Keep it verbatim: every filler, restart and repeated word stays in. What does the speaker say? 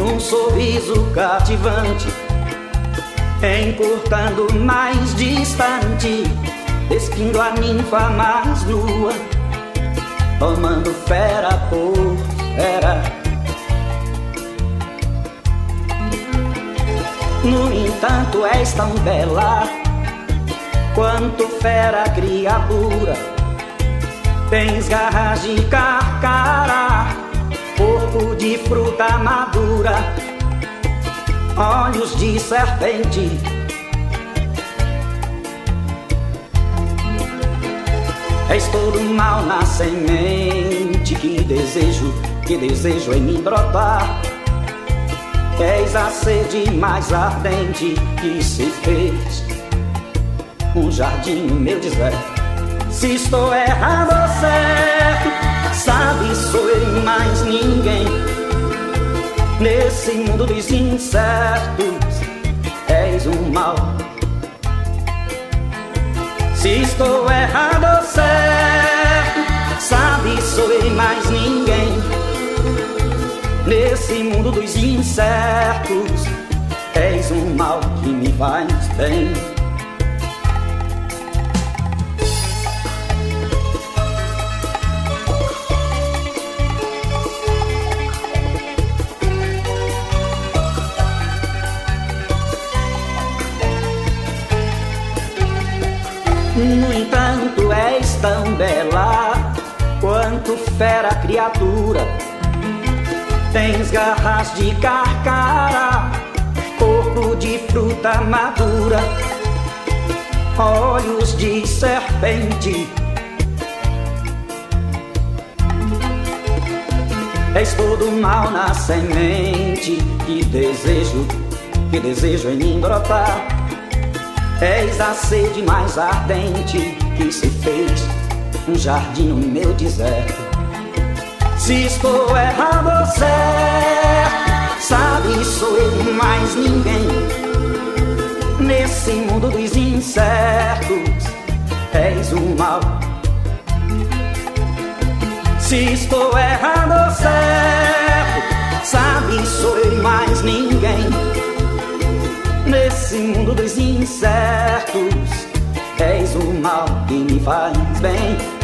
num sorriso cativante, encurtando mais distante, despindo a ninfa mais nua, tomando fera por fera. No entanto és tão bela quanto fera criatura, tens garras de carcara, corpo de fruta madura, olhos de serpente. És todo mal na semente que desejo, que desejo em mim brotar. És a sede mais ardente que se fez um jardim no meu deserto. Se estou errado ou certo, sabe, sou eu e mais ninguém. Nesse mundo dos incertos, és um mal. Se estou errado ou certo, sabe, sou eu e mais ninguém. Nesse mundo dos incertos, és um mal que me faz bem. No entanto, és tão bela quanto fera criatura, tens garras de carcara, corpo de fruta madura, olhos de serpente. És todo mal na semente que desejo, que desejo em mim brotar. És a sede mais ardente que se fez um jardim no meu deserto. Se estou errado ou certo, sabe, sou eu mais ninguém. Nesse mundo dos incertos, és um mal. Se estou errado ou certo, sabe, sou eu mais ninguém. Nesse mundo dos incertos, és o mal que me faz bem.